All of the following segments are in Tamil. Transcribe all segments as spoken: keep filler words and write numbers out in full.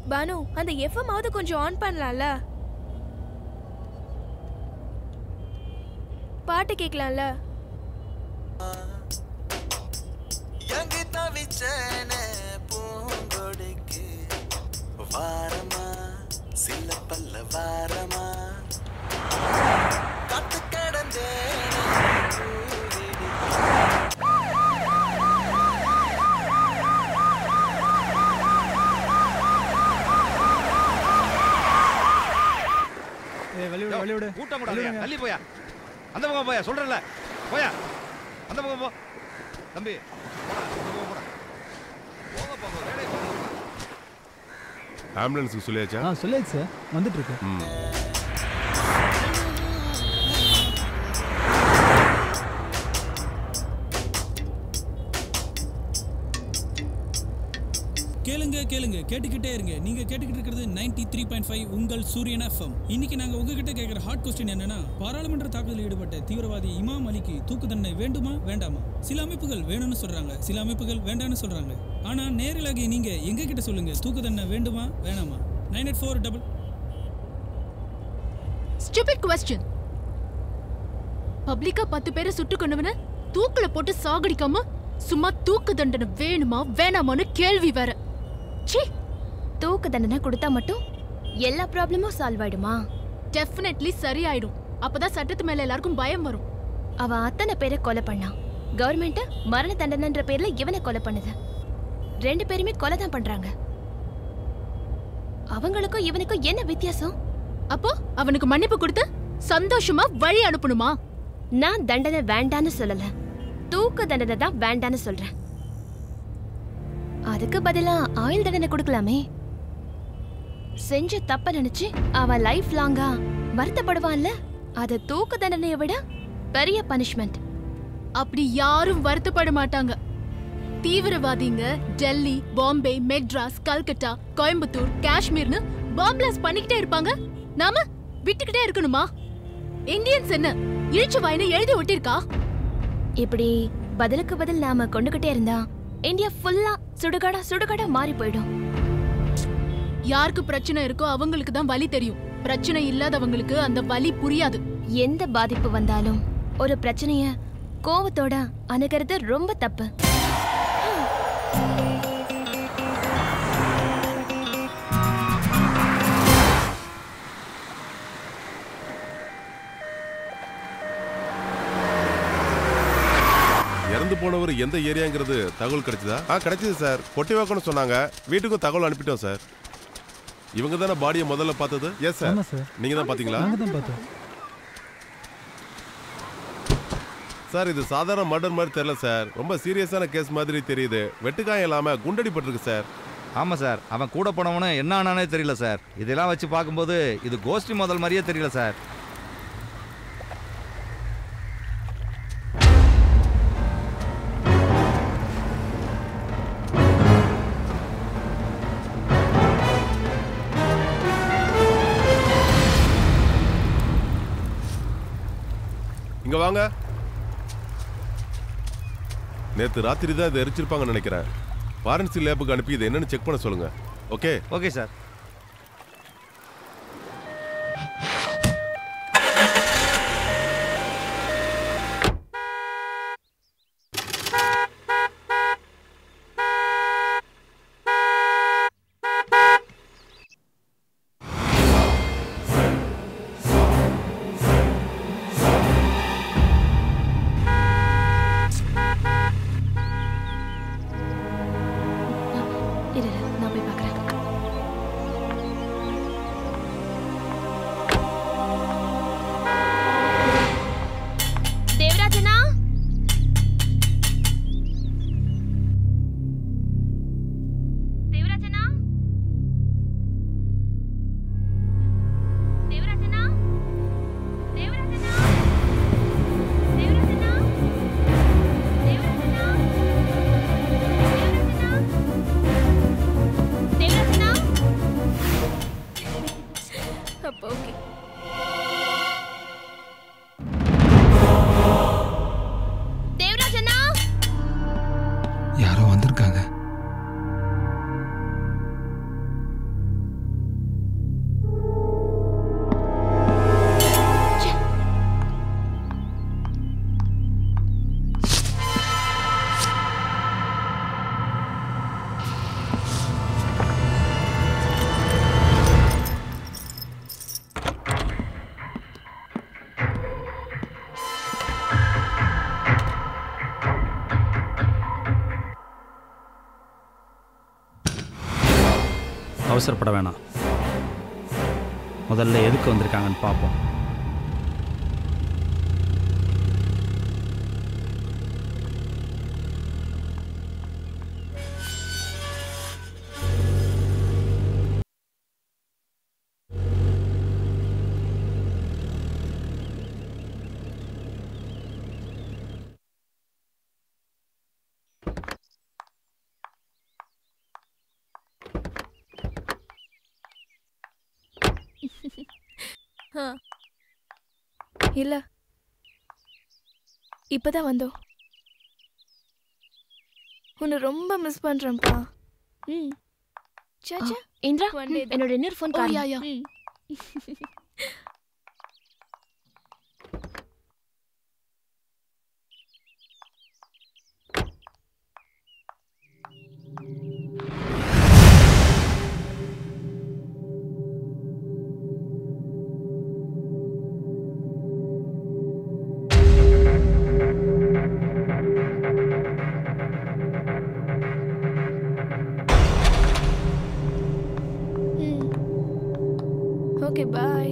பானு, அந்த எஃப்எம் ஆவது கொஞ்சம் ஆன் பண்ணலாம்ல? பாட்டு கேட்கலாம்ல? வாரமா சில பல்ல வாரமா காத்து கடந்தே வெளியோட வெளியோட கூட்டம் கூட தள்ளி போயா, அந்த பக்கம் போயா, சொல்றேன்ல போயா, அந்த பக்கம் போ தம்பி, ஆம்புலன்ஸுக்கு சொல்லியாச்சா? ஆ சொல்லியாச்சு சார், வந்துட்டு இருக்கு. கேளுங்க கேளுங்க கேட்டுக்கிட்டே இருங்க. நீங்க கேட்டுக்கிட்டு இருக்கிறது நைன்டி த்ரீ பாயிண்ட் ஃபைவ் உங்கள் சூரியன் எஃப்எம். இன்னைக்கு நாங்க உங்ககிட்ட கேட்கிற ஹாட் கொஸ்டின் என்னன்னா, பாராளுமன்ற தாக்குதலில் ஈடுபட்ட தீவிரவாதி இமாம் அலிக்கு தூக்கு தண்டனை வேண்டுமா வேண்டாமா? சில அமைப்புகள் வேணும்னு சொல்றாங்க, சில அமைப்புகள் வேண்டாம்னு சொல்றாங்க. ஆனா நேரலாகி நீங்க எங்க கிட்ட சொல்லுங்க, தூக்கு தண்டனை வேண்டுமா வேணாமா? Nine eight four double stupid question. பப்ளிக்கா பத்து பேரை சுட்டு கொண்டவன தூக்குல போட்டு சாகடிக்காம சும்மா தூக்கு தண்டனை வேணுமா வேணாமான்னு கேள்வி வேற. ச்சீ, தூக்கு தண்டனை கொடுத்தா மட்டும் எல்லா ப்ராப்ளமும் சால்வ் ஆயிடுமா? டெஃபினெட்லி சரியாயிடும். அப்பதான் சட்டத்து மேல எல்லாருக்கும் பயம் வரும். அவ அத்தனை பேரை கொலை பண்ணா, கவர்மெண்ட் மரண தண்டனைன்ற பேர்ல இவனை கொலை பண்ணுது. ரெண்டு பேருமே கொலை தான் பண்றாங்க. அவங்களுக்கும் இவனுக்கும் என்ன வித்தியாசம்? அப்போ அவனுக்கு மன்னிப்பு கொடுத்து சந்தோஷமா வழி அனுப்பணுமா? நான் தண்டனை வேண்டான்னு சொல்லல, தூக்கு தண்டனை தான் வேண்டான்னு சொல்றேன். அதுக்கு பதிலா ஆயுள் தண்டனை கொடுக்கலாமே. செஞ்ச தப்ப நினைச்சு அவ லைஃப் லாங்கா வருத்தப்படுவான்ல, அது தூக்கு தண்டனையை விட பெரிய பனிஷ்மெண்ட். அப்படி யாரும் வருத்தப்பட மாட்டாங்க. தீவிரவாதிங்க டெல்லி, பாம்பே, மெட்ராஸ், கல்கட்டா, கோயம்புத்தூர், காஷ்மீர்னு பாம் பிளாஸ்ட் பண்ணிக்கிட்டே இருப்பாங்க. நாம விட்டுக்கிட்டே இருக்கணுமா? இந்தியன்ஸ் என்ன இழிச்சு வாயின்னு எழுதி ஒட்டிருக்கா? இப்படி பதிலுக்கு பதில் நாம கொண்டுகிட்டே இருந்தா இந்தியா ஃபுல்லா சுடுகாடா சுடுகாடா மாறி போயிடும். யாருக்கு பிரச்சனை இருக்கோ அவங்களுக்கு தான் வலி தெரியும். பிரச்சனை இல்லாதவங்களுக்கு அந்த வலி புரியாது. எந்த பாதிப்பு வந்தாலும் ஒரு பிரச்சனைய கோவத்தோட அணுகிறது ரொம்ப தப்பு. இறந்து போனவர் எந்த ஏரியாங்கிறது தகவல் கிடைச்சதா? ஆ கிடைச்சது சார். கொட்டிவாக்கம்னு சொன்னாங்க. வீட்டுக்கும் தகவல் அனுப்பிட்டோம் சார். இவங்க தானே பாடியை முதல்ல பார்த்தது? Yes sir. நீங்க தான் பாத்தீங்களா? சார் இது சாதாரண மர்டர் மாதிரி தெரியல சார், ரொம்ப சீரியஸான கேஸ் மாதிரி தெரியுது. வெட்டுக்காயம் இல்லாம குண்டடிப்பட்டிருக்கு சார். ஆமா சார், அவன் கூட போனவனு என்ன ஆனானே தெரியல சார். இதெல்லாம் வச்சு பார்க்கும்போது இது கோஷ்டி முதல் மாதிரியே தெரியல சார். இங்க வாங்க. நேத்து ராத்திரி தான் இதை எரிச்சிருப்பாங்கன்னு நினைக்கிறேன். ஃபாரன்சிக் லேபுக்கு அனுப்பி இதை என்னன்னு செக் பண்ண சொல்லுங்க. Okay okay sir. அவசரப்பட வேணாம். முதல்ல எதுக்கு வந்திருக்காங்கன்னு பார்ப்போம். இல்ல இப்பதான் வந்தோம். உன்னை ரொம்ப மிஸ் பண்றேன்ப்பா. ம் சாச்சா இந்திரா, என்னோட இன்னொரு phone call. Yeah yeah. Okay, bye.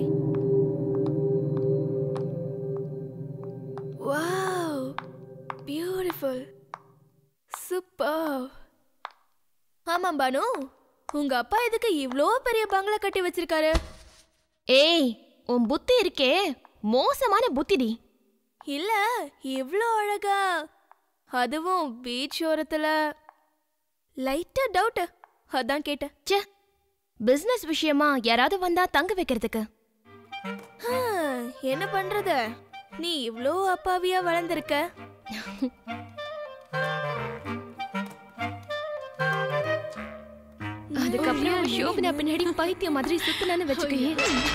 Wow, beautiful, super. ஆமாம் பானு, உங்க அப்பா எதுக்கு இவ்ளோ பெரிய பங்களா கட்டி வச்சிருக்காரு? ஏய், உன் புத்தி இருக்கே மோசமான புத்திடி. இல்ல, இவ்ளோ அழகா, அதுவும் பீச் ஓரத்துல. லைட்டா டவுட், அதான் கேட்டேன். ச்சே, பிசினஸ் விஷயமா யாராவது வந்தா தங்க வைக்கிறதுக்கு. என்ன பண்றது, நீ இவ்ளோ அப்பாவியா வளர்ந்திருக்க. அதுக்கப்புறம் சோபனா பின்னாடி பைத்தியம் மாதிரி சுத்தலான்னு வச்சுக்கோயே.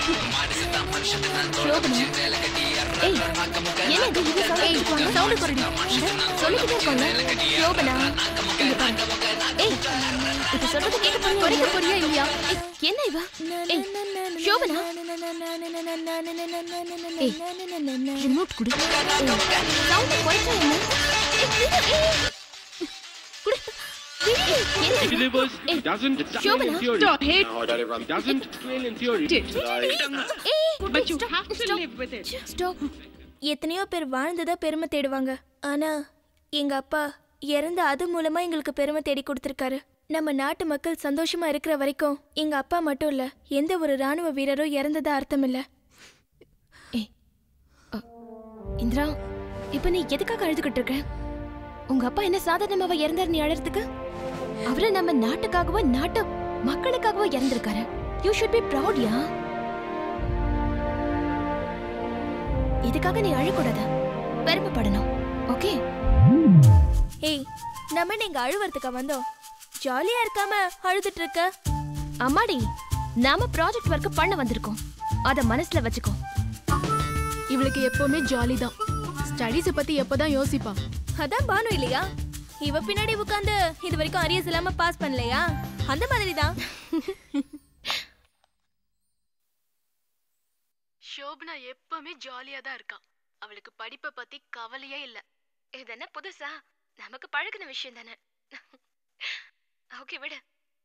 சோபனா, ஏய், என்ன இது இது சவுண்ட் சவுண்ட் குறடி சொல்லிக்கிட்டே இருக்கோம்ல. சோபனா, இங்க பாரு. ஏய், இது சொல்றது கேட்க போறியா குறைக்க போறியா இல்லையா? என்ன இவ? ஏய், சோபனா, ஏய், ரிமோட் குடு. சவுண்ட் குறைச்சா என்ன? It delivers, doesn't train in theory. No, it doesn't train in theory. But you have to live with it. Stop. எத்தனையோ பேர் வாழ்ந்ததா பெருமை தேடுவாங்க. ஆனா எங்க அப்பா இறந்த அது மூலமா எங்களுக்கு பெருமை தேடி கொடுத்திருக்காரு. நம்ம நாட்டு மக்கள் சந்தோஷமா இருக்கிற வரைக்கும் எங்க அப்பா மட்டும் இல்ல, எந்த ஒரு ராணுவ வீரரும் இறந்ததா அர்த்தம் இல்ல. இந்திரா, இப்ப நீ எதுக்காக அழுதுகிட்டு இருக்க? உங்க அப்பா என்ன சாதாரணமாவா இறந்தார் நீ அழறதுக்கு? அவரை நம்ம நாட்டுக்காகவோ நாட்டு மக்களுக்காகவோ இறந்திருக்காரு. You should be proud. Yeah, இதுக்காக நீ அழக்கூடாது, பெருமைப்படணும். ஓகே? ஏய், நம்ம நீங்க அழுவறதுக்கு வந்தோம், ஜாலியா இருக்காம அழுதுட்டு இருக்க. அம்மாடி, நாம ப்ராஜெக்ட் ஒர்க் பண்ண வந்திருக்கோம், அத மனசுல வச்சுக்கோ. இவளுக்கு எப்பவுமே ஜாலி தான். ஸ்டடீஸ் பத்தி எப்பதான் யோசிப்பா? அதான் பானு இல்லையா, இவ பின்னாடி உட்கார்ந்து இது வரைக்கும் அரியர்ஸ் இல்லாம பாஸ் பண்ணலையா, அந்த மாதிரி தான். சோபனா எப்பவுமே ஜாலியா தான் இருக்கா. அவளுக்கு படிப்பை பத்தி கவலையே இல்ல. இது என்ன புதுசா? நமக்கு பழகின விஷயம் தானே. ஓகே, விடு.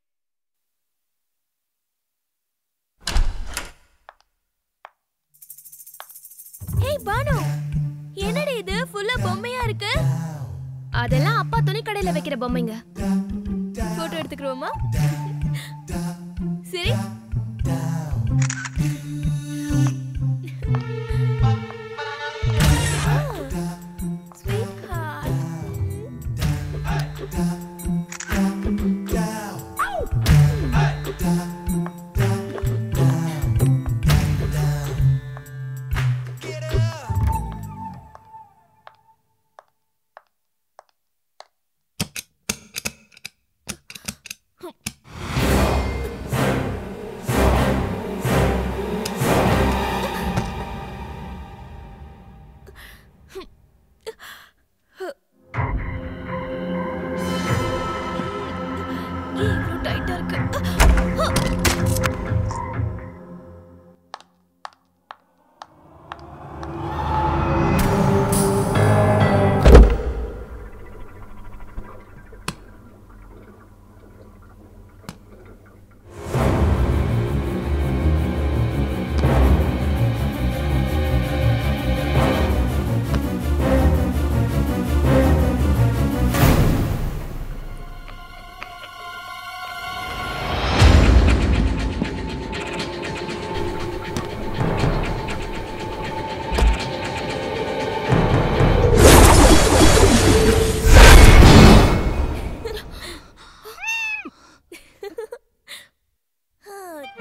ஏய் பானு, என்னடி இது ஃபுல்லா பொம்மையா இருக்கு? அதெல்லாம் அப்பா துணி கடையில வைக்கிற பொம்மைங்க. போட்டோ எடுத்துக்கிறோமா? சரி.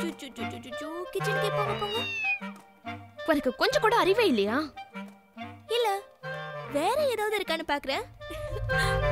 கிச்சனுக்கே போங்க போங்க. உனக்கு கொஞ்சம் கூட அறிவே இல்லையா? இல்ல வேற ஏதாவது இருக்கான்னு பாக்குறேன்.